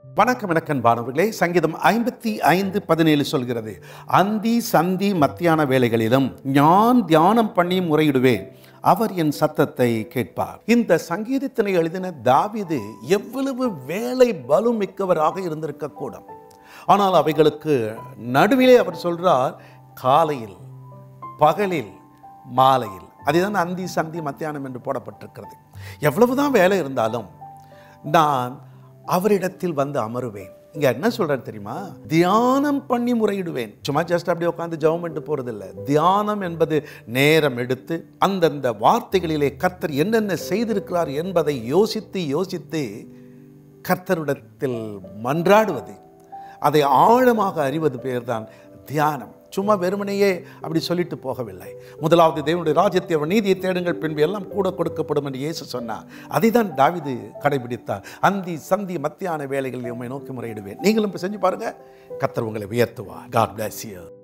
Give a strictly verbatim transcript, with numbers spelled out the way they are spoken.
வணக்கம் எனக்கன்பானவர்களே, சங்கீதம் ஐம்பத்தி ஐந்து பதினேழு சொல்கிறது, அந்தி சந்தி மத்தியான வேளைகளிலும் ஞான் தியானம் பண்ணி முறையிடுவேன், அவர் என் சத்தத்தை கேட்பார். இந்த சங்கீதத்தினை எழுதின தாவீது எவ்வளவு வேலை பலு மிக்கவராக இருந்திருக்க கூடும். ஆனால் அவைகளுக்கு நடுவிலே அவர் சொல்றார், காலையில், பகலில், மாலையில். அதுதான் அந்தி சந்தி மத்தியானம் என்று போடப்பட்டிருக்கிறது. எவ்வளவுதான் வேலை இருந்தாலும் நான் அவரிடத்தில் வந்து அமருவேன். இங்க என்ன சொல்றாரு தெரியுமா? தியானம் பண்ணி முறையிடுவேன். சும்மா ஜஸ்ட் அப்படியே உட்காந்து ஜெபம் பண்ணிட்டு போறதில்லை. தியானம் என்பது நேரம் எடுத்து அந்தந்த வார்த்தைகளிலே கர்த்தர் என்னென்ன செய்திருக்கிறார் என்பதை யோசித்து யோசித்து கர்த்தரிடத்தில் மன்றாடுவது, அதை ஆழமாக அறிவது பேர்தான் தியானம். சும்மா வெறுமனையே அப்படி சொல்லிட்டு போகவில்லை. முதலாவது தேவனுடைய ராஜ்யத்தை, அவர் நீதியை தேடுங்கள், பின்பு எல்லாம் கூட கொடுக்கப்படும் என்று இயேசு சொன்னார். அதை தான் தாவீது கடைபிடித்தார். அந்தி சந்தி மத்தியான வேளைகளில் உம்மை நோக்கி முறையிடுவேன். நீங்களும் செஞ்சு பாருங்க, கர்த்தர் உங்களை உயர்த்துவார். God bless you.